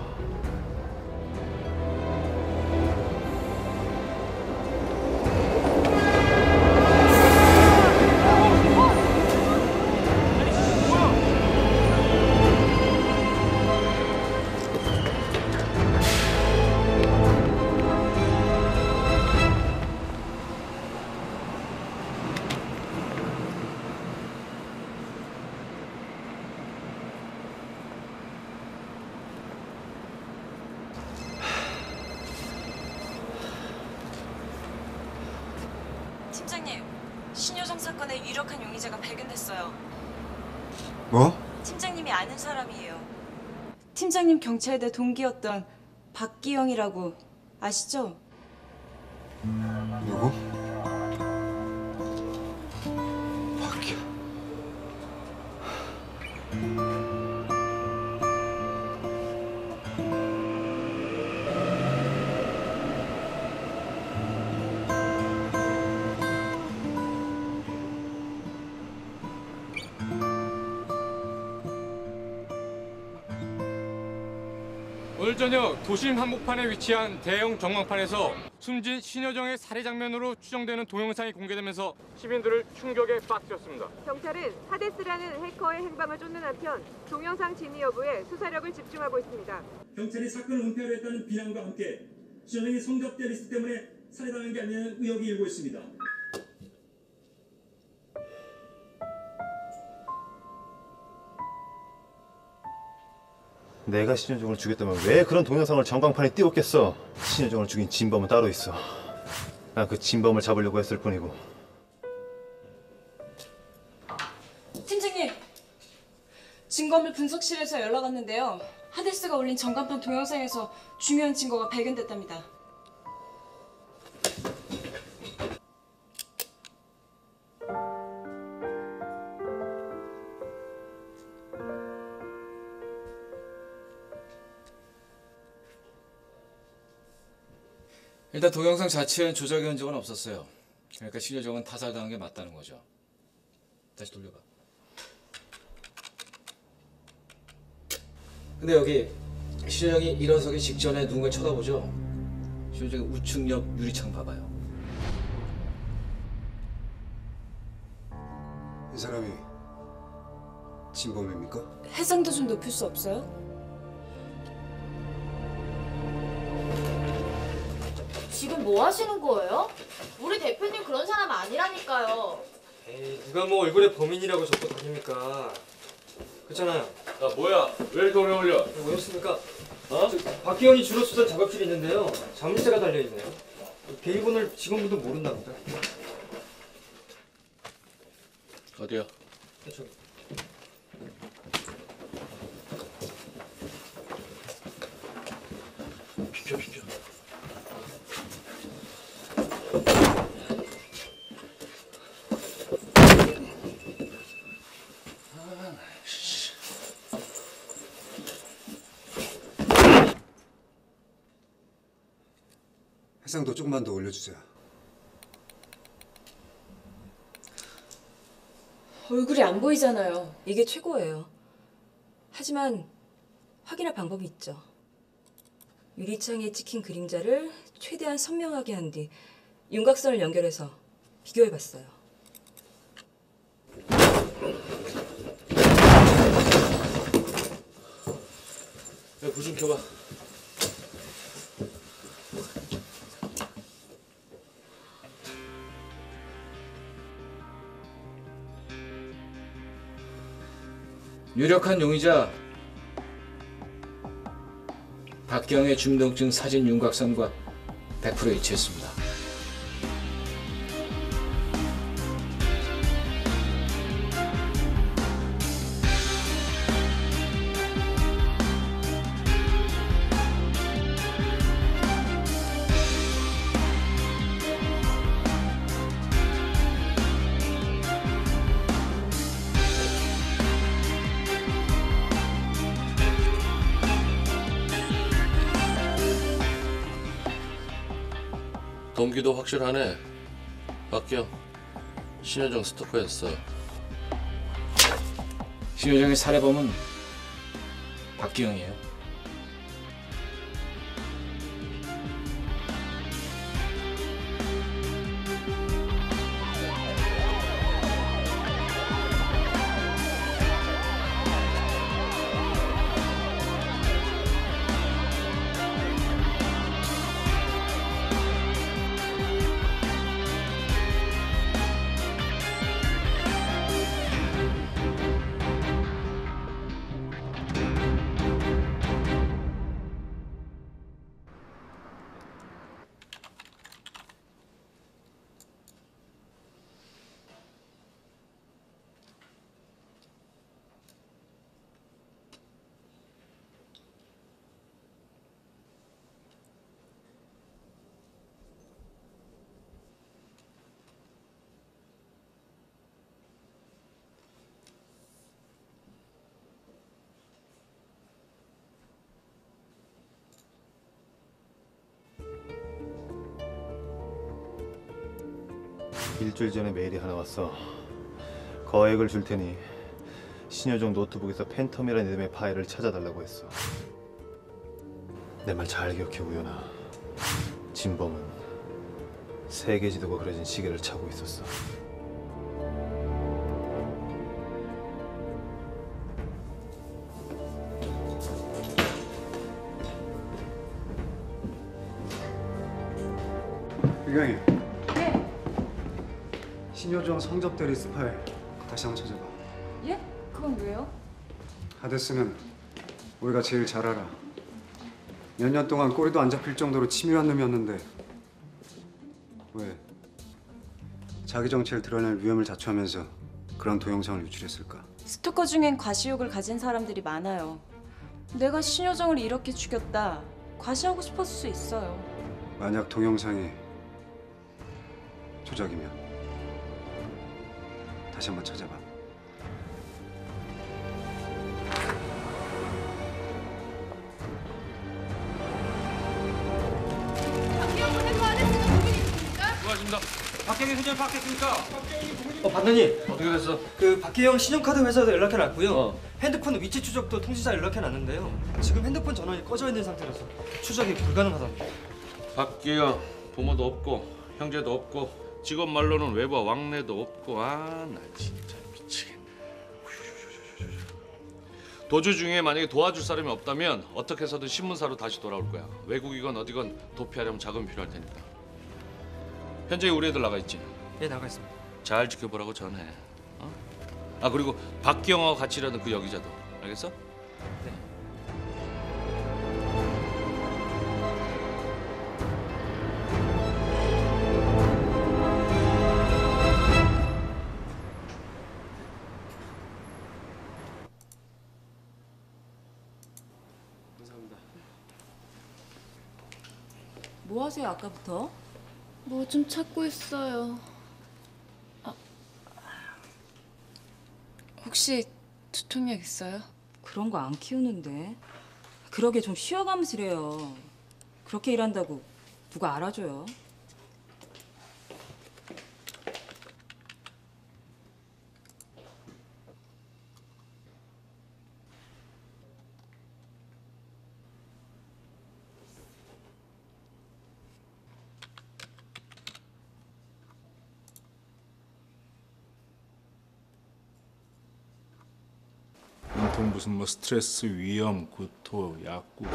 팀장님, 신효정 사건의 유력한 용의자가 발견됐어요. 뭐? 팀장님이 아는 사람이에요. 팀장님 경찰대 동기였던 박기영이라고 아시죠? 누구? 박기영. 오늘 저녁 도심 한복판에 위치한 대형 전광판에서 숨진 신효정의 살해 장면으로 추정되는 동영상이 공개되면서 시민들을 충격에 빠뜨렸습니다. 경찰은 하데스라는 해커의 행방을 쫓는 한편 동영상 진위 여부에 수사력을 집중하고 있습니다. 경찰이 사건을 은폐하려 했다는 비난과 함께 신효정이 성접대 리스트 때문에 살해당한 게 아니냐는 의혹이 일고 있습니다. 내가 신효정을 죽였다면 왜 그런 동영상을 전광판에 띄웠겠어? 신효정을 죽인 진범은 따로 있어. 난 그 진범을 잡으려고 했을 뿐이고. 팀장님, 증거물 분석실에서 연락 왔는데요. 하데스가 올린 전광판 동영상에서 중요한 증거가 발견됐답니다. 일단 동영상 자체엔 조작의 흔적은 없었어요. 그러니까 신효정은 타살당한 게 맞다는 거죠. 다시 돌려봐. 근데 여기 신효정이 일어서기 직전에 누군가 쳐다보죠? 신효정의 우측 옆 유리창 봐봐요. 이 사람이 진범입니까? 해상도 좀 높일 수 없어요? 지금 뭐 하시는 거예요? 우리 대표님 그런 사람 아니라니까요. 에이, 누가 뭐 얼굴에 범인이라고 적고 다닙니까? 그렇잖아요. 야 뭐야? 왜 이렇게 오래 걸려? 오셨습니까? 어? 박기영이 주로 쓰던 작업실이 있는데요. 자물쇠가 달려있네요. 비밀번호를 직원분도 모른답니다. 어디야? 저기. 비켜. 해상도 조금만 더 올려주세요. 얼굴이 안 보이잖아요. 이게 최고예요. 하지만 확인할 방법이 있죠. 유리창에 찍힌 그림자를 최대한 선명하게 한 뒤 윤곽선을 연결해서 비교해봤어요. 야, 불 좀 켜봐. 유력한 용의자 박경의 중동증 사진 윤곽선과 100% 일치했습니다. 동기도 확실하네. 박경, 신효정 스토커였어. 신효정의 살해범은 박기영이에요. 일주일 전에 메일이 하나 왔어. 거액을 줄 테니 신효정 노트북에서 팬텀이라는 이름의 파일을 찾아달라고 했어. 내 말 잘 기억해 우연아. 진범은 세계 지도가 그려진 시계를 차고 있었어. 유경이. 신효정 성접대 리스트 파일 다시 한번 찾아봐. 예? 그건 왜요? 하데스는 우리가 제일 잘 알아. 몇 년 동안 꼬리도 안 잡힐 정도로 치밀한 놈이었는데 왜 자기 정체를 드러낼 위험을 자초하면서 그런 동영상을 유출했을까? 스토커 중엔 과시욕을 가진 사람들이 많아요. 내가 신효정을 이렇게 죽였다. 과시하고 싶었을 수 있어요. 만약 동영상이 조작이면 다시 한번 찾아봐. 수고하십니다. 박경희 회장 파악했습니까? 반장님 어떻게 됐어? 그 박기영 신용카드 회사에서 연락해놨고요. 핸드폰 위치 추적도 통신사 연락해놨는데요. 지금 핸드폰 전원이 꺼져 있는 상태라서 추적이 불가능하답니다. 박기영 부모도 없고 형제도 없고 직업 말로는 외부와 왕래도 없고 나 진짜 미치겠네. 도주 중에 만약에 도와줄 사람이 없다면 어떻게 해서든 신문사로 다시 돌아올 거야. 외국이건 어디건 도피하려면 자금이 필요할 테니까. 현재 우리 애들 나가 있지? 예, 나가 있습니다. 잘 지켜보라고 전해. 아 그리고 박기영하고 같이 일하는 그 여기자도 알겠어? 네. 하세요, 아까부터? 뭐 좀 찾고 있어요. 혹시 두통약 있어요? 그런 거 안 키우는데. 그러게 좀 쉬어가면서 이래요. 그렇게 일한다고 누가 알아줘요? 온통 무슨 뭐 스트레스, 위험, 구토, 약국.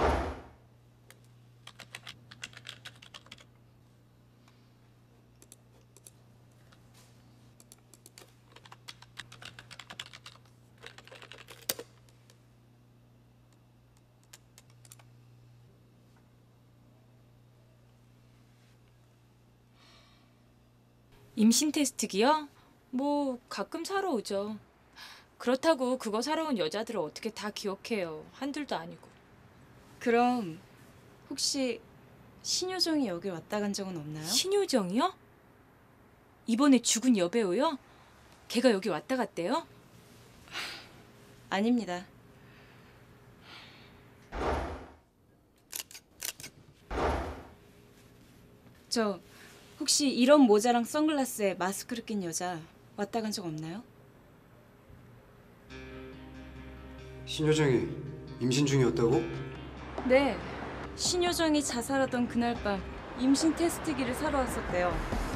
임신 테스트기요? 뭐 가끔 사러 오죠. 그렇다고 그거 사러 온 여자들을 어떻게 다 기억해요. 한둘도 아니고. 그럼 혹시 신효정이 여기 왔다 간 적은 없나요? 신효정이요? 이번에 죽은 여배우요? 걔가 여기 왔다 갔대요? 아닙니다. 저 혹시 이런 모자랑 선글라스에 마스크를 낀 여자 왔다 간 적 없나요? 신효정이 임신 중이었다고? 네. 신효정이 자살하던 그날 밤 임신 테스트기를 사러 왔었대요.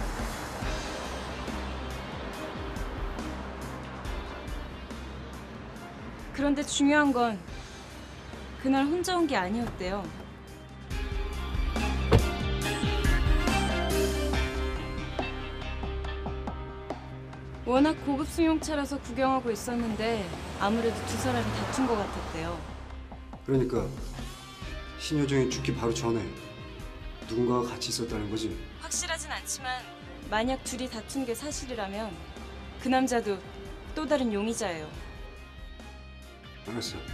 그런데 중요한 건 그날 혼자 온 게 아니었대요. 워낙 고급 승용차라서 구경하고 있었는데 아무래도 두 사람이 다툰 것 같았대요. 그러니까 신효정이 죽기 바로 전에 누군가가 같이 있었다는 거지? 확실하진 않지만 만약 둘이 다툰 게 사실이라면 그 남자도 또 다른 용의자예요. 알았어.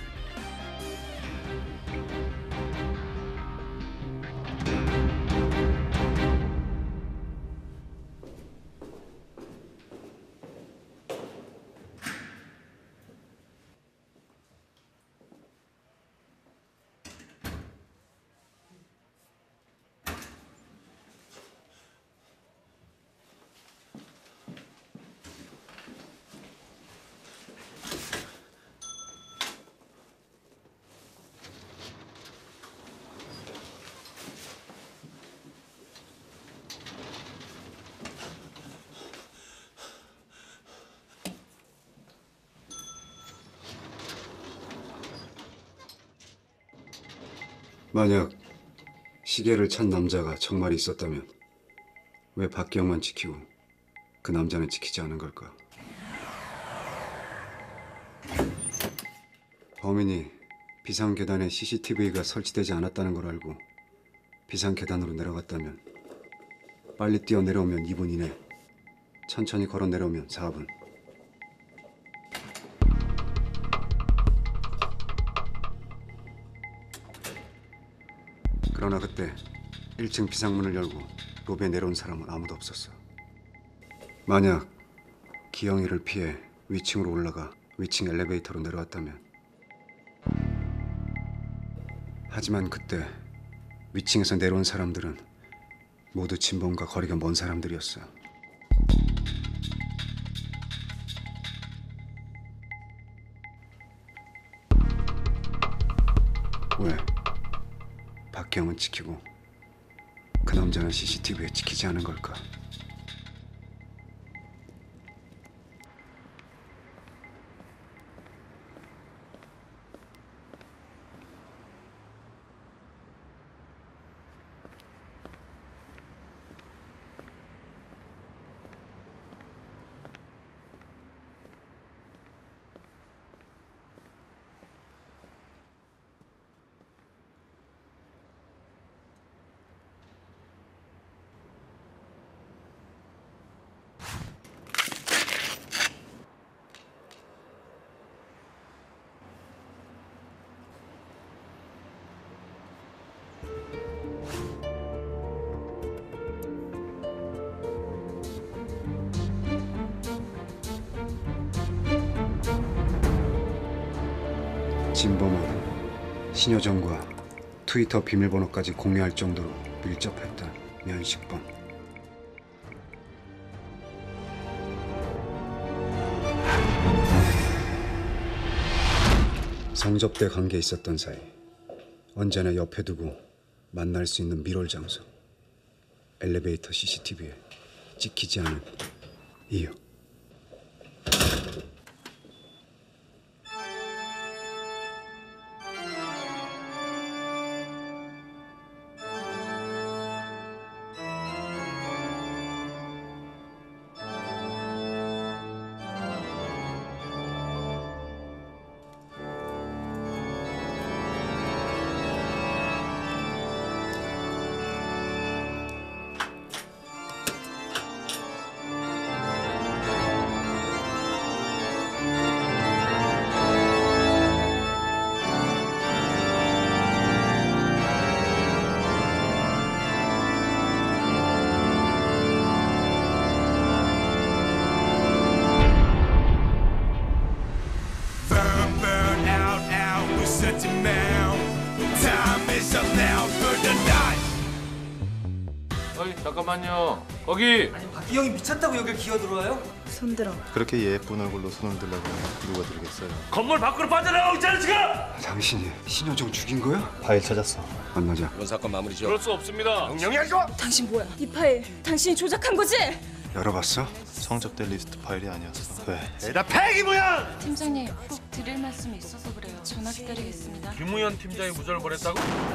만약 시계를 찬 남자가 정말 있었다면 왜 박기영만 지키고 그 남자는 지키지 않은 걸까? 범인이 비상계단에 CCTV가 설치되지 않았다는 걸 알고 비상계단으로 내려갔다면 빨리 뛰어내려오면 2분 이내, 천천히 걸어 내려오면 4분. 그러나 그때 1층 비상문을 열고 로비에 내려온 사람은 아무도 없었어. 만약 기영이를 피해 위층으로 올라가 위층 엘리베이터로 내려왔다면, 하지만 그때 위층에서 내려온 사람들은 모두 진범과 거리가 먼 사람들이었어. 왜? 박기영은 지키고 그 남자는 CCTV에 지키지 않은 걸까? 진범은 신여정과 트위터 비밀번호까지 공유할 정도로 밀접했던 면식범. 성접대 관계에 있었던 사이 언제나 옆에 두고 만날 수 있는 밀월 장소. 엘리베이터 CCTV에 찍히지 않은 이유. 어이 잠깐만요. 거기. 아니 박기영이 미쳤다고 여길 기어들어와요? 손들어. 그렇게 예쁜 얼굴로 손을 들라고 누가 들겠어요? 건물 밖으로 빠져나가고 있잖아 지금. 당신이 신여정 죽인 거야? 파일 찾았어. 만나자. 이번 사건 마무리죠. 그럴 수 없습니다. 명령이 아니죠. 당신 뭐야? 이 파일 당신이 조작한 거지? 열어봤어? 성접대 리스트 파일이 아니었어. 왜? 대답해 김우현. 팀장님 꼭 드릴 말씀이 있어서 그래요. 전화 기다리겠습니다. 김우현 팀장이 무전을 보냈다고?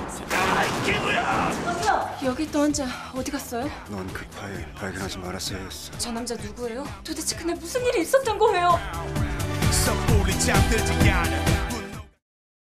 여기 있던 환자 어디 갔어요? 넌 그 파일 발견하지 말았어야 했어. 저 남자 누구예요? 도대체 그날 무슨 일이 있었던 거예요? 섣불리 잠들지 않아